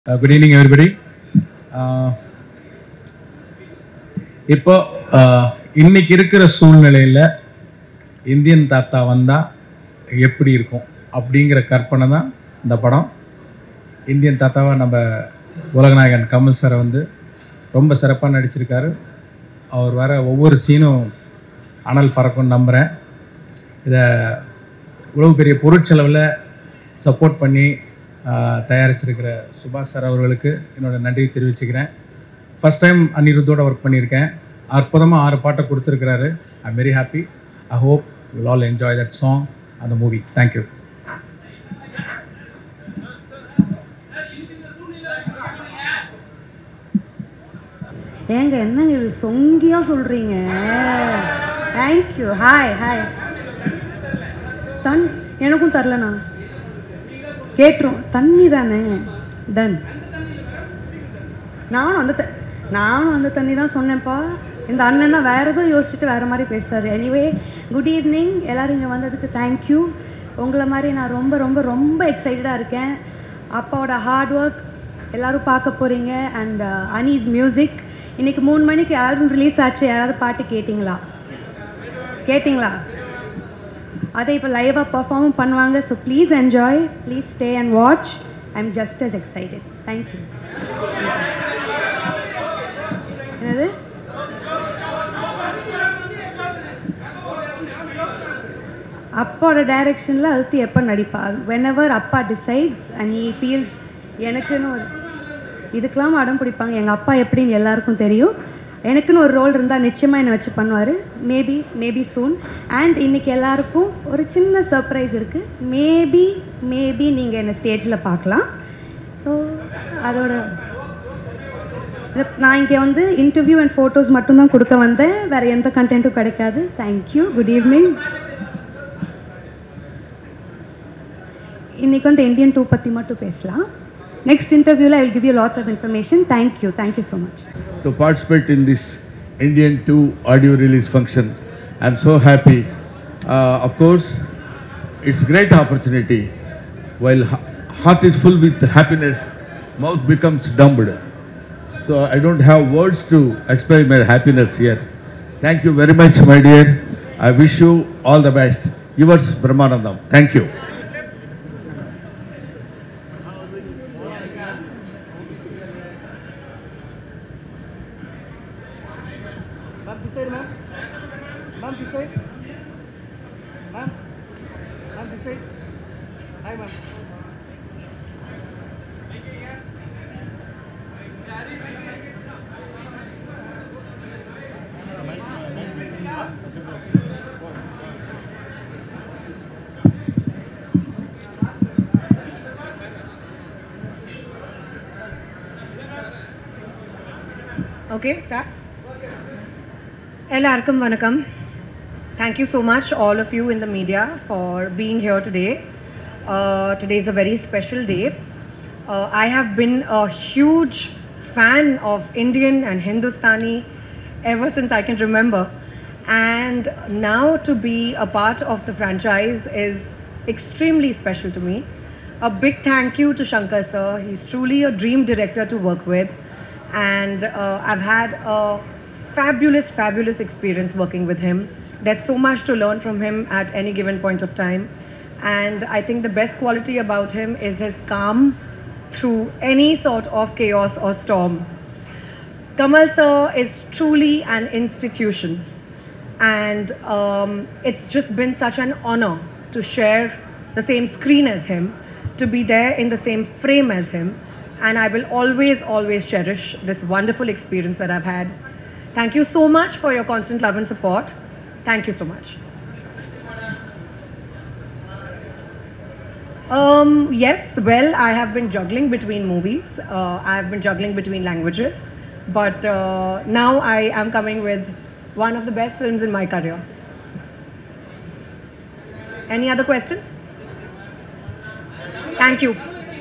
Good evening, everybody. இப்போ இன்னைக்கு இருக்கிற சூழ்நிலையில் இந்தியன் தாத்தா வந்தால் எப்படி இருக்கும் அப்படிங்கிற கற்பனை தான் இந்த படம். இந்தியன் தாத்தாவை நம்ம உலகநாயகன் கமல் சாரை வந்து ரொம்ப சிறப்பாக நடிச்சிருக்காரு. அவர் வர ஒவ்வொரு சீனும் அனல் பறக்கும்னு நம்புகிறேன். இதை இவ்வளவு பெரிய பொருட்செலவில் சப்போர்ட் பண்ணி தயாரிச்சிருக்கிற சுபாஷ் சார் அவர்களுக்கு என்னோட நன்றி தெரிவிச்சுக்கிறேன். ஃபஸ்ட் டைம் அனிருத்தோடு ஒர்க் பண்ணியிருக்கேன். அற்புதமாக 6 பாட்டை கொடுத்துருக்கிறாரு. I am very happy. I hope you will all enjoy that song அந்த மூவி. தேங்க்யூ. ஏங்க என்னங்க இது சொங்கியாக சொல்கிறீங்க? தேங்க்யூ. Hi hi. எனக்கும் தரலண்ணா, கேட்டுரும். தண்ணி தானே, டன். நானும் அந்த தண்ணி தான் சொன்னேன்ப்பா. இந்த அண்ணன் தான் வேறு எதுவும் யோசிச்சுட்டு வேறு மாதிரி பேசுகிறாரு. Anyway, good evening. எல்லோரும் இங்கே வந்ததுக்கு தேங்க்யூ. உங்களை மாதிரி நான் ரொம்ப ரொம்ப ரொம்ப எக்ஸைட்டடாக இருக்கேன். அப்பாவோட ஹார்ட் ஒர்க் எல்லோரும் பார்க்க போகிறீங்க. And his music. இன்றைக்கி 3 மணிக்கு ஆல்பம் ரிலீஸ் ஆச்சு. யாராவது பாட்டு கேட்டிங்களா? அதை இப்போ லைவாக பர்ஃபார்மும் பண்ணுவாங்க. So please enjoy, please stay and watch. I am just as excited. Thank you. என்னது? அப்பாவோட டைரக்ஷனில் அழுத்தி எப்போ நடிப்பா? வென்எவர் அப்பா டிசைட்ஸ் அண்ட் ஹீ ஃபீல்ஸ். எனக்குன்னு ஒரு இதுக்கெல்லாம் அடம் பிடிப்பாங்க. எங்கள் அப்பா எப்படின்னு எல்லாருக்கும் தெரியும். எனக்குன்னு ஒரு ரோல் இருந்தால் நிச்சயமாக என்னை வச்சு பண்ணுவார். Maybe soon. அண்ட் இன்றைக்கி எல்லாருக்கும் ஒரு சின்ன சர்ப்ரைஸ் இருக்குது. மேபி நீங்கள் என்னை ஸ்டேஜில் பார்க்கலாம். ஸோ அதோட நான் இங்கே வந்து இன்டர்வியூ அண்ட் ஃபோட்டோஸ் மட்டும்தான் கொடுக்க வந்தேன். வேறு எந்த கண்டென்ட்டும் கிடைக்காது. தேங்க்யூ. Good evening. இன்றைக்கி வந்து இந்தியன் 2 பற்றி மட்டும் பேசலாம். Next interview, I will give you lots of information. Thank you so much. To participate in this Indian 2 audio release function, I am so happy. Of course, it's great opportunity. While heart is full with happiness, mouth becomes dumbed. So I don't have words to explain my happiness here. Thank you very much, my dear. I wish you all the best. Yours, Brahmanandam. Thank you. Ma'am, this side. Ma'am, this side. Hi, ma'am. Okay, start. Ellarkum Vanakkam. Thank you so much, all of you in the media, for being here today. Today is a very special day. I have been a huge fan of Indian and Hindustani ever since I can remember. And now to be a part of the franchise is extremely special to me. A big thank you to Shankar sir. He's truly a dream director to work with. And I've had a fabulous experience working with him. There's so much to learn from him at any given point of time. And I think the best quality about him is his calm through any sort of chaos or storm. Kamal sir is truly an institution. And it's just been such an honor to share the same screen as him, to be there in the same frame as him. And I will always cherish this wonderful experience that I've had. Thank you so much for your constant love and support. Thank you so much. Yes, well, I have been juggling between movies. I have been juggling between languages. But now I am coming with one of the best films in my career. Any other questions? Thank you.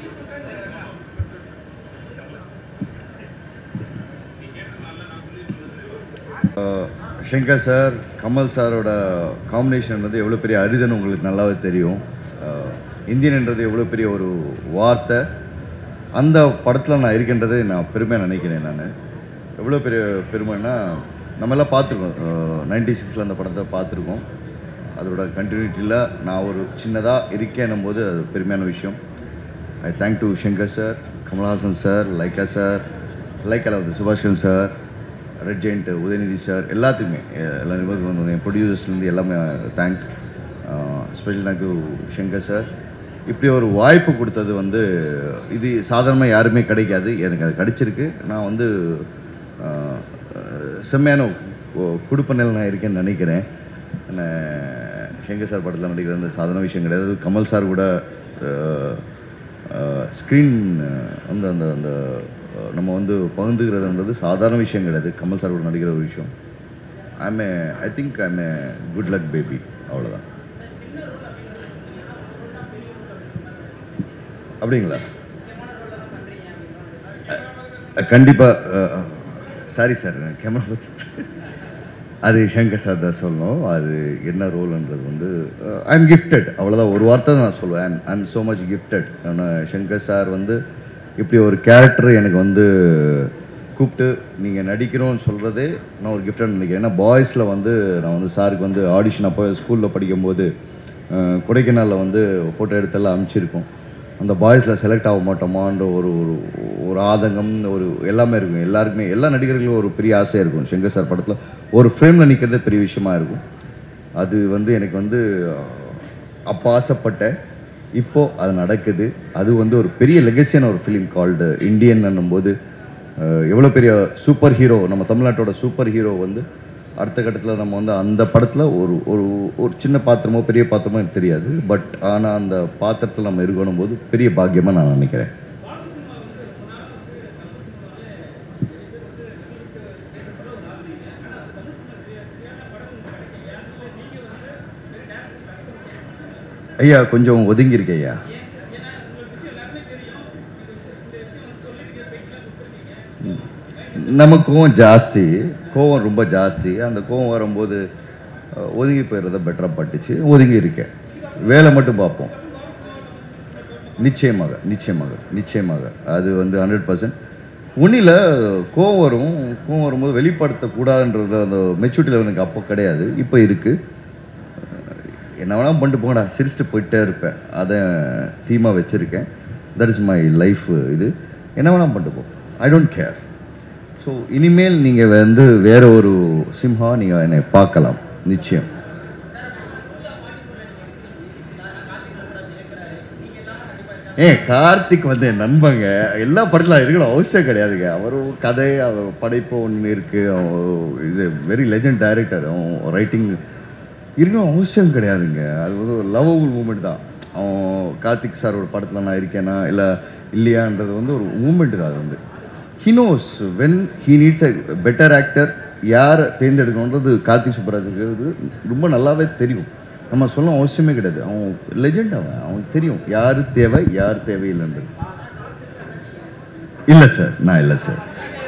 Shankar sir, Kamal சாரோட combination வந்து எவ்வளோ பெரிய அரிதுன்னு உங்களுக்கு நல்லாவே தெரியும். இந்தியன்ன்றது எவ்வளோ பெரிய ஒரு வார்த்தை. அந்த படத்தில் நான் இருக்கின்றதை நான் பெருமையாக நினைக்கிறேன். நான் எவ்வளோ பெரிய பெருமைன்னா, நம்மெல்லாம் பார்த்துருக்கோம் 96 அந்த படத்தை பார்த்துருக்கோம். அதோட கண்டினியூட்டியில் நான் ஒரு சின்னதாக இருக்கேன்னும் போது அது பெருமையான விஷயம். I thank to Shankar sir, Kamal Haasan sir, Lyca sir, லைக்காவில் Subaskaran sir, red giant Udhayanidhi sir, எல்லாத்துக்குமே எல்லா நிபுணர்களும் வந்து என் ப்ரொடியூசர்ஸ்லேருந்து எல்லாமே thank. Special thank to Shankar sir. இப்படி ஒரு வாய்ப்பு கொடுத்தது வந்து இது சாதாரணமாக யாருமே கிடைக்காது. எனக்கு அது கிடைச்சிருக்கு. நான் வந்து செம்மையான குடுப்பனையில் நான் இருக்கேன்னு நினைக்கிறேன். ஷங்கர் சார் படத்தில் நடிக்கிறது அந்த சாதாரண விஷயம் கிடையாது. கமல் சார் கூட ஸ்க்ரீன் வந்து அந்த அந்த நம்ம வந்து பகிர்ந்துக்கிறதுன்றது சாதாரண விஷயம் கிடையாது. கமல் சார் கூட நடிக்கிற ஒரு விஷயம். I think I'm a good luck baby, அவ்வளோதான். அப்படிங்களா? கண்டிப்பாக. சாரி சார், கேமரா பற்றி அது ஷங்கர் சார் தான் சொல்லணும். அது என்ன ரோல்ன்றது வந்து ஐ எம் கிஃப்டட், அவ்வளோதான். ஒரு வார்த்தை நான் சொல்லுவேன், I am so much gifted. Shankar sir வந்து இப்படி ஒரு கேரக்டர் எனக்கு வந்து கூப்பிட்டு நீங்கள் நடிக்கிறோன்னு சொல்கிறதே நான் ஒரு கிஃப்டாக நினைக்கிறேன். ஏன்னா பாய்ஸில் வந்து நான் வந்து சாருக்கு வந்து ஆடிஷன் அப்போ ஸ்கூலில் படிக்கும்போது கொடைக்கானலில் வந்து ஃபோட்டோ எடுத்தெல்லாம் அனுப்பிச்சிருக்கோம். அந்த பாய்ஸில் செலக்ட் ஆக மாட்டோமான்ற ஒரு ஒரு ஆதங்கம், ஒரு எல்லாமே இருக்கும். எல்லாருக்குமே, எல்லா நடிகர்களும் ஒரு பெரிய ஆசையாக இருக்கும். ஷங்கர் சார் படத்தில் ஒரு ஃப்ரேமில் நிற்கிறதே பெரிய விஷயமா இருக்கும். அது வந்து எனக்கு வந்து அப்போ ஆசைப்பட்டேன். இப்போது அது நடக்குது. அது வந்து ஒரு பெரிய லெகசியான ஒரு ஃபிலிம் கால்டு இந்தியன் என்னும்போது எவ்வளோ பெரிய சூப்பர் ஹீரோ, நம்ம தமிழ்நாட்டோட சூப்பர் ஹீரோ வந்து அடுத்த கட்டத்தில் நம்ம வந்து அந்த படத்தில் ஒரு ஒரு ஒரு சின்ன பாத்திரமோ பெரிய பாத்திரமோ எனக்கு தெரியாது. பட் ஆனால் அந்த பாத்திரத்தில் நம்ம இருக்கணும் போது பெரிய பாக்கியமாக நான் நினைக்கிறேன். ஐயா கொஞ்சம் ஒதுங்கியிருக்க ஐயா. நமக்கும் ஜாஸ்தி கோவம், ரொம்ப ஜாஸ்தி. அந்த கோவம் வரும்போது ஒதுங்கி போயிடுறத பெட்டராக பட்டுச்சு. ஒதுங்கி இருக்கேன். வேலை மட்டும் பார்ப்போம். நிச்சயமாக நிச்சயமாக நிச்சயமாக அது வந்து 100%. ஒன்றில் கோவம் வரும். கோவம் வரும்போது வெளிப்படுத்தக்கூடாதுன்றது அந்த மெச்சூரிட்டி எனக்கு அப்போ கிடையாது, இப்போ இருக்குது. என்ன வேணால் பண்ணிட்டு போங்கடா, சிரிச்சுட்டு போயிட்டே இருப்பேன். அதை தீமாக வச்சுருக்கேன். That is my life. இது என்ன வேணால் பண்ணிட்டு போ, ஐ டோன்ட் கேர். ஸோ இனிமேல் நீங்கள் வந்து வேற ஒரு சிம்ஹா நீங்கள் என்னை பார்க்கலாம் நிச்சயம். கார்த்திக் வந்து என் நண்பங்க. எல்லா படத்தில் இருக்கணும் அவசியம் கிடையாதுங்க. அவரும் கதை, அவர் படைப்பு ஒன்று இருக்குது. இது வெரி லெஜண்ட் டைரக்டர். அவன் ரைட்டிங் இருக்கணும் அவசியம் கிடையாதுங்க. அது வந்து ஒரு லவ்வபுள் மூமெண்ட் தான். அவன் கார்த்திக் சார் ஒரு படத்தில் நான் இருக்கேனா இல்லை இல்லையான்றது வந்து ஒரு மூமெண்ட் தான். அது வந்து he knows when he needs a better actor, யார் தேர்ந்தெடுக்கணுன்றது கார்த்திக் சுப்பராஜுக்கு ரொம்ப நல்லாவே தெரியும். நம்ம சொல்ல அவசியமே கிடையாது. அவன் லெஜெண்ட். அவனுக்கு தெரியும் யார் தேவை யார் தேவையில்லைன்றது. இல்லை சார், நான் இல்லை சார்.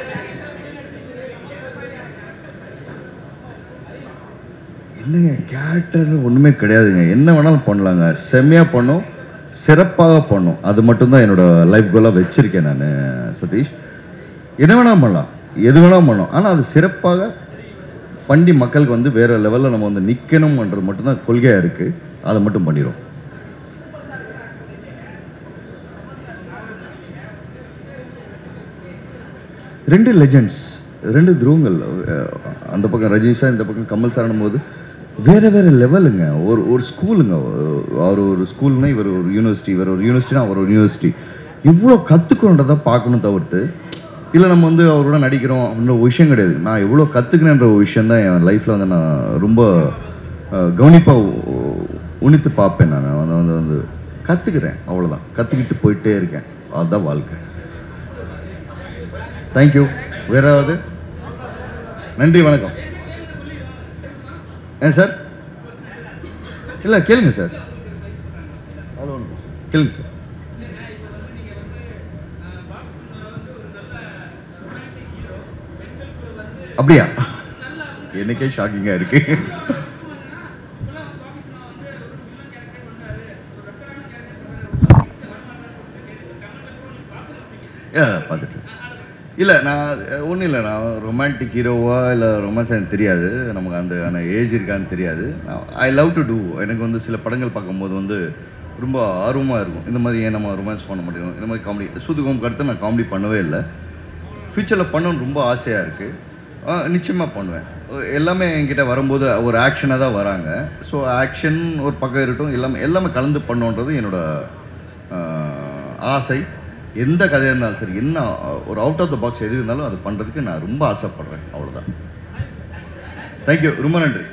இல்லைங்க, கேரக்டர் ஒன்றுமே கிடையாதுங்க. என்ன வேணாலும் பண்ணலாங்க. செம்மையாக பண்ணோம், சிறப்பாக பண்ணோம். அது மட்டும்தான் என்னோட லைஃப் கோலாக வச்சுருக்கேன் நான் சதீஷ். என்ன வேணாலும் பண்ணலாம், எது வேணாலும் பண்ணலாம். ஆனால் அது சிறப்பாக பண்ணி மக்களுக்கு வந்து வேறு லெவலில் நம்ம வந்து நிற்கணும்ன்றது மட்டும்தான் கொள்கையாக இருக்குது. அதை மட்டும் பண்ணிடும். ரெண்டு லெஜெண்ட்ஸ், ரெண்டு துருவங்கள். அந்த பக்கம் ரஜினி சார், இந்த பக்கம் கமல் சார்னும் போது வேறு வேறு லெவலுங்க. ஒரு ஸ்கூலுங்க. அவர் ஒரு ஸ்கூல்னா இவர் ஒரு யூனிவர்சிட்டி, இவர் ஒரு யூனிவர்சிட்டினா அவர் ஒரு யூனிவர்சிட்டி. இவ்வளோ கற்றுக்கணுன்றதை பார்க்கணும் தவிர்த்து இல்லை நம்ம வந்து அவரோட நடிக்கிறோம் அப்படின்ற ஒரு விஷயம் கிடையாது. நான் எவ்வளோ கற்றுக்கணுன்ற ஒரு விஷயந்தான் என் லைஃப்பில் வந்து நான் ரொம்ப கவனிப்பாக உணித்து பார்ப்பேன். நான் வந்து கற்றுக்கிறேன், அவ்வளோதான். கற்றுக்கிட்டு போயிட்டே இருக்கேன். அதுதான் வாழ்க்கை. தேங்க்யூ. வேறாவது? நன்றி, வணக்கம். ஏன் சார்? இல்லை கேளுங்க சார், அவ்வளோ ஒன்று கேளுங்க சார். அப்படியா? எனக்கே ஷாக்கிங்காக இருக்கு. இல்லை நான் ஒன்றும் இல்லை, நான் ரொமான்டிக் ஹீரோவா இல்லை ரொமான்ஸ் எனக்கு தெரியாது, நமக்கு அந்த ஏஜ் இருக்கான்னு தெரியாது. I love to do. எனக்கு வந்து சில படங்கள் பார்க்கும்போது வந்து ரொம்ப ஆர்வமாக இருக்கும், இந்த மாதிரி ஏன் நம்ம ரொமான்ஸ் பண்ண முடியும், இந்த மாதிரி காமெடி. சூதுகம் கருத்து நான் காமெடி பண்ணவே இல்லை, ஃப்யூச்சரில் பண்ணணும்னு ரொம்ப ஆசையாக இருக்குது. நிச்சயமாக பண்ணுவேன். எல்லாமே என்கிட்ட வரும்போது ஒரு ஆக்ஷனாக தான் வராங்க. ஸோ ஆக்ஷன் ஒரு பக்கம் இருக்கட்டும், எல்லாமே கலந்து பண்ணணுன்றது என்னோட ஆசை. எந்த கதையாக இருந்தாலும் சரி, என்ன ஒரு அவுட் ஆஃப் த பாக்ஸ் எது இருந்தாலும் அது பண்ணுறதுக்கு நான் ரொம்ப ஆசைப்படுறேன். அவ்வளோதான். தேங்க்யூ, ரொம்ப நன்றி.